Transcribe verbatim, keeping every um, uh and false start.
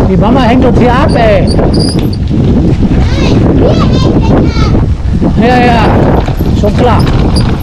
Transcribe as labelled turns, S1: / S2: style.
S1: Die Mama hängt uns hier ab, ey. Ja, ja, schon klar.